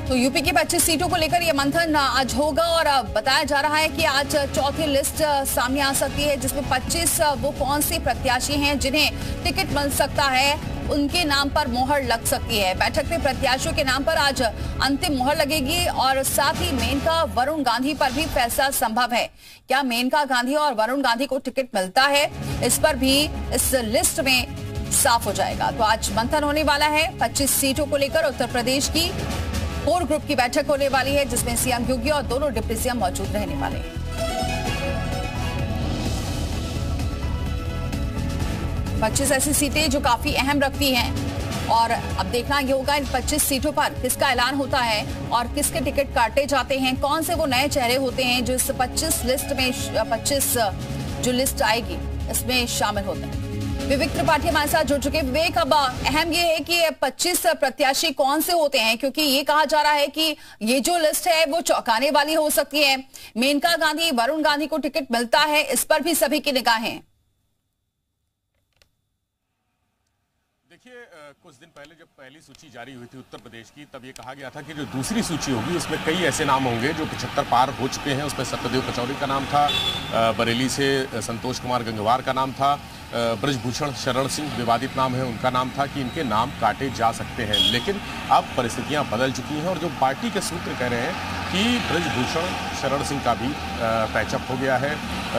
तो यूपी की 25 सीटों को लेकर यह मंथन आज होगा और बताया जा रहा है कि आज चौथी लिस्ट सामने आ सकती है, जिसमें 25 वो कौन से प्रत्याशी हैं जिन्हें टिकट मिल सकता है, उनके नाम पर मोहर लग सकती है। बैठक में प्रत्याशियों के नाम पर आज अंतिम मोहर लगेगी और साथ ही मेनका वरुण गांधी पर भी फैसला संभव है। क्या मेनका गांधी और वरुण गांधी को टिकट मिलता है, इस पर भी इस लिस्ट में साफ हो जाएगा। तो आज मंथन होने वाला है 25 सीटों को लेकर। उत्तर प्रदेश की कोर ग्रुप की बैठक होने वाली है, जिसमें सीएम योगी और दोनों डिप्टी सीएम मौजूद रहने वाले हैं। 25 ऐसी सीटें जो काफी अहम रखती हैं और अब देखना ये होगा इन 25 सीटों पर किसका ऐलान होता है और किसके टिकट काटे जाते हैं, कौन से वो नए चेहरे होते हैं जो इस 25 लिस्ट में 25 जो लिस्ट आएगी इसमें शामिल होते हैं। विवेक त्रिपाठी हमारे साथ जुड़ चुके हैं। विवेक, अब अहम ये है कि 25 प्रत्याशी कौन से होते हैं, क्योंकि ये कहा जा रहा है कि ये जो लिस्ट है वो चौंकाने वाली हो सकती है। मेनका गांधी, वरुण गांधी को टिकट मिलता है, इस पर भी सभी की निगाहें। देखिए, कुछ दिन पहले जब पहली सूची जारी हुई थी उत्तर प्रदेश की, तब ये कहा गया था कि जो दूसरी सूची होगी उसमें कई ऐसे नाम होंगे जो 75 पार हो चुके हैं। उसमें सत्यदेव पचौरी का नाम था, बरेली से संतोष कुमार गंगवार का नाम था, ब्रजभूषण शरण सिंह विवादित नाम है उनका नाम था कि इनके नाम काटे जा सकते हैं। लेकिन अब परिस्थितियां बदल चुकी हैं और जो पार्टी के सूत्र कह रहे हैं कि ब्रजभूषण शरण सिंह का भी पैचअप हो गया है,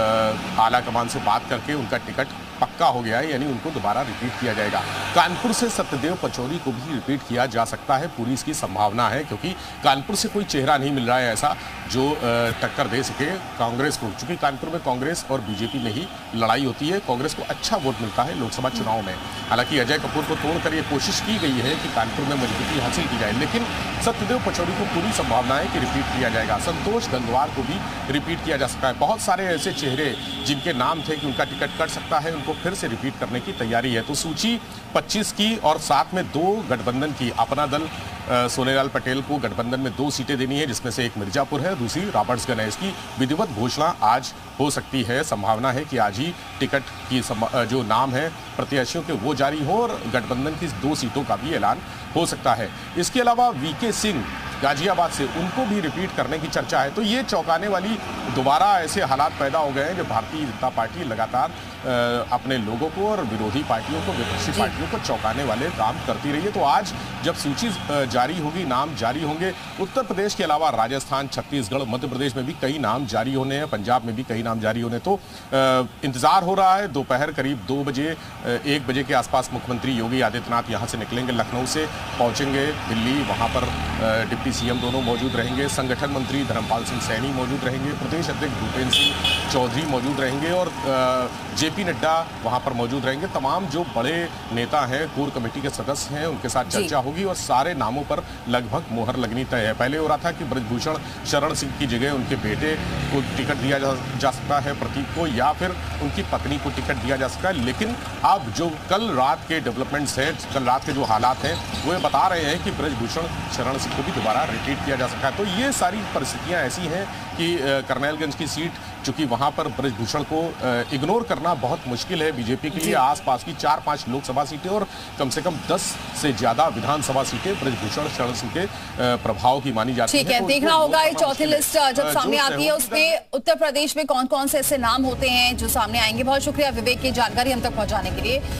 आला कमान से बात करके उनका टिकट पक्का हो गया है, यानी उनको दोबारा रिपीट किया जाएगा। कानपुर से सत्यदेव पचौरी को भी रिपीट किया जा सकता है, पूरी इसकी संभावना है, क्योंकि कानपुर से कोई चेहरा नहीं मिल रहा है ऐसा जो टक्कर दे सके कांग्रेस को। चूंकि कानपुर में कांग्रेस और बीजेपी में ही लड़ाई होती है, कांग्रेस को अच्छा वोट मिलता है लोकसभा चुनाव में। हालांकि अजय कपूर को तोड़कर ये कोशिश की गई है कि कानपुर में मजबूती हासिल की जाए, लेकिन सत्यदेव पचौरी को पूरी संभावना है कि रिपीट किया जाएगा। संतोष गंगवार को भी रिपीट किया जा सकता है। बहुत सारे ऐसे चेहरे जिनके नाम थे कि उनका टिकट कट सकता है, उनको फिर से रिपीट करने की तैयारी है। तो सूची 25 की और साथ में 2 गठबंधन की, अपना दल सोनेलाल पटेल को गठबंधन में 2 सीटें देनी है, जिसमें से एक मिर्जापुर है, दूसरी रॉबर्ट्सगंज है। इसकी विधिवत घोषणा आज हो सकती है। संभावना है कि आज ही टिकट की जो नाम है प्रत्याशियों के वो जारी हो और गठबंधन की 2 सीटों का भी ऐलान हो सकता है। इसके अलावा वीके सिंह गाजियाबाद से, उनको भी रिपीट करने की चर्चा है। तो ये चौंकाने वाली दोबारा ऐसे हालात पैदा हो गए हैं जब भारतीय जनता पार्टी लगातार अपने लोगों को और विरोधी पार्टियों को, विपक्षी पार्टियों को चौंकाने वाले काम करती रही है। तो आज जब सूची जारी होगी, नाम जारी होंगे, उत्तर प्रदेश के अलावा राजस्थान, छत्तीसगढ़, मध्य प्रदेश में भी कई नाम जारी होने हैं, पंजाब में भी कई नाम जारी होने। तो इंतजार हो रहा है। दोपहर करीब 2 बजे 1 बजे के आसपास मुख्यमंत्री योगी आदित्यनाथ यहाँ से निकलेंगे, लखनऊ से पहुंचेंगे दिल्ली, वहां पर डिप्टी सीएम दोनों मौजूद रहेंगे, संगठन मंत्री धर्मपाल सिंह सैनी मौजूद रहेंगे, प्रदेश अध्यक्ष भूपेंद्र सिंह चौधरी मौजूद रहेंगे और जेपी नड्डा वहां पर मौजूद रहेंगे। तमाम जो बड़े नेता हैं, कोर कमेटी के सदस्य हैं, उनके साथ चर्चा होगी और सारे नामों पर लगभग मोहर लगनी तय है। पहले हो रहा था कि ब्रजभूषण शरण सिंह की जगह उनके बेटे को टिकट दिया जा सकता है, प्रतीक को, या फिर उनकी पत्नी को टिकट दिया जा सकता है। लेकिन अब जो कल रात के डेवलपमेंट्स हैं, कल रात के जो हालात हैं, वो ये बता रहे हैं कि ब्रजभूषण शरण सिंह को भी दोबारा रिपीट किया जा सकता है। तो ये सारी परिस्थितियां ऐसी हैं कि करनैलगंज की सीट, चूंकि वहां पर ब्रजभूषण को इग्नोर करना बहुत मुश्किल है बीजेपी के लिए। आसपास की 4-5 लोकसभा सीटें और कम से कम 10 से ज्यादा विधानसभा सीटें ब्रजभूषण शरण सिंह के प्रभाव की मानी जाती है। ठीक है, देखना होगा ये चौथी लिस्ट जब सामने आती है उसमें उत्तर प्रदेश में कौन कौन से ऐसे नाम होते हैं जो सामने आएंगे। बहुत शुक्रिया विवेक की जानकारी हम तक पहुंचाने के लिए।